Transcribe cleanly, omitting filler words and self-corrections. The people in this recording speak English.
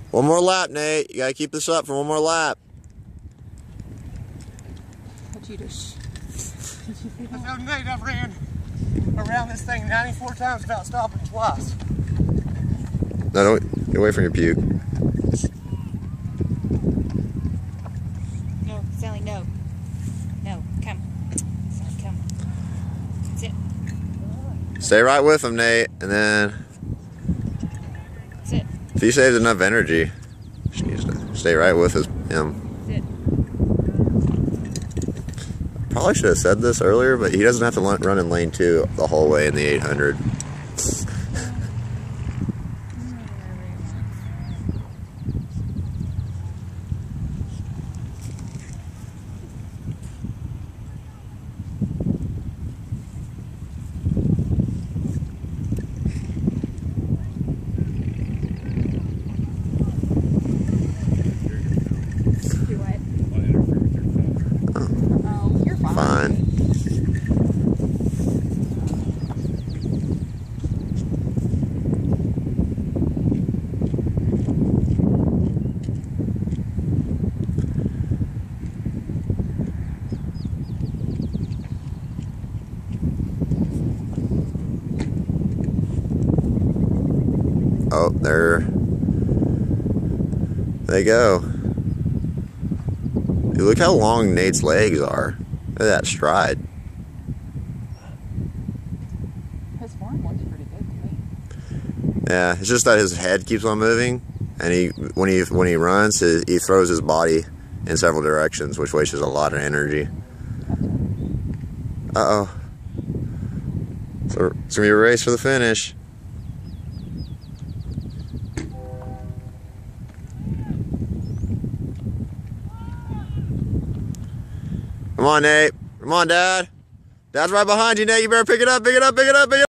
One more lap, Nate. You gotta keep this up for one more lap. What'd you do? I know Nate, I've ran around this thing 94 times without stopping twice. No, don't get away from your puke. No, Sally, no. No, come. Sally, come. Sit. Stay right with him, Nate, and then Sit. if he saves enough energy, she needs to stay right with him. Sit. Probably should have said this earlier, but he doesn't have to run in lane 2 the whole way in the 800. Do what? Oh, you're fine. Fine. Oh, there they go. Dude, look how long Nate's legs are. Look at that stride. His form looks pretty good to me. Yeah, it's just that his head keeps on moving, and when he runs, he throws his body in several directions, which wastes a lot of energy. Uh-oh. So it's gonna be a race for the finish. Come on, Nate. Come on, Dad. Dad's right behind you, Nate. You better pick it up, pick it up, pick it up, pick it up.